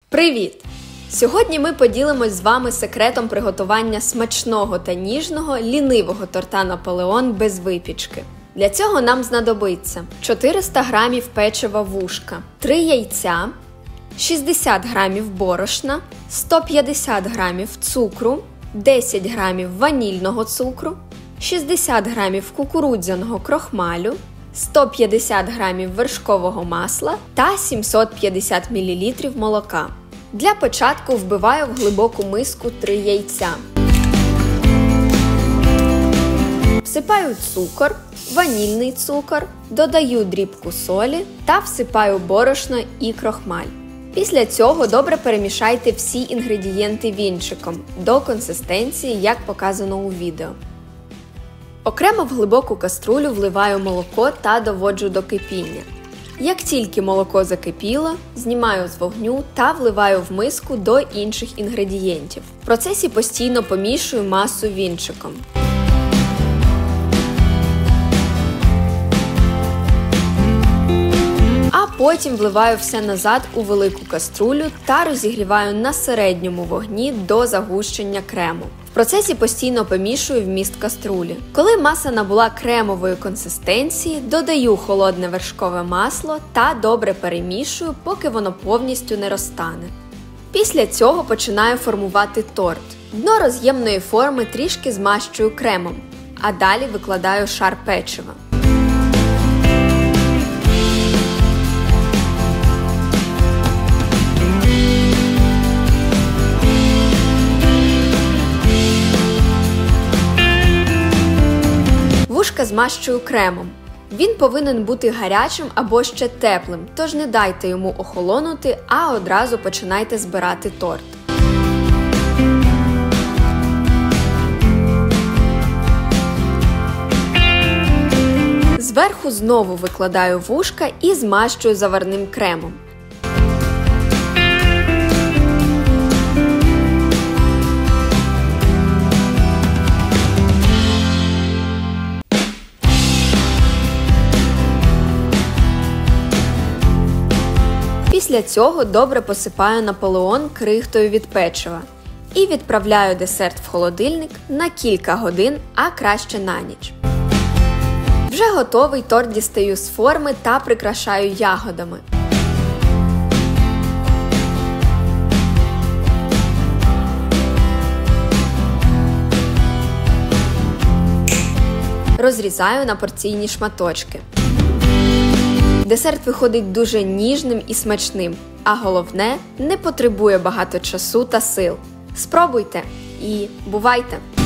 Привіт! Сьогодні ми поділимось з вами секретом приготування смачного та ніжного лінивого торта Наполеон без випічки. Для цього нам знадобиться 400 г печива вушка, 3 яйця, 60 г борошна, 150 г цукру, 10 г ванільного цукру, 60 г кукурудзяного крохмалю, 150 г вершкового масла та 750 мл молока. Для початку вбиваю в глибоку миску 3 яйця. Всипаю цукор, ванільний цукор, додаю дрібку солі та всипаю борошно і крохмаль. Після цього добре перемішайте всі інгредієнти вінчиком до консистенції, як показано у відео. Окремо в глибоку каструлю вливаю молоко та доводжу до кипіння. Як тільки молоко закипіло, знімаю з вогню та вливаю в миску до інших інгредієнтів. В процесі постійно помішую масу вінчиком. А потім вливаю все назад у велику каструлю та розігріваю на середньому вогні до загущення крему. В процесі постійно помішую вміст каструлі. Коли маса набула кремової консистенції, додаю холодне вершкове масло та добре перемішую, поки воно повністю не розтане. Після цього починаю формувати торт. Дно роз'ємної форми трішки змащую кремом, а далі викладаю шар печива. Вушка змащую кремом. Він повинен бути гарячим або ще теплим, тож не дайте йому охолонути, а одразу починайте збирати торт. Зверху знову викладаю вушка і змащую заварним кремом. Після цього добре посипаю Наполеон крихтою від печива і відправляю десерт в холодильник на кілька годин, а краще на ніч. Вже готовий торт дістаю з форми та прикрашаю ягодами. Розрізаю на порційні шматочки. Десерт виходить дуже ніжним і смачним, а головне – не потребує багато часу та сил. Спробуйте і бувайте!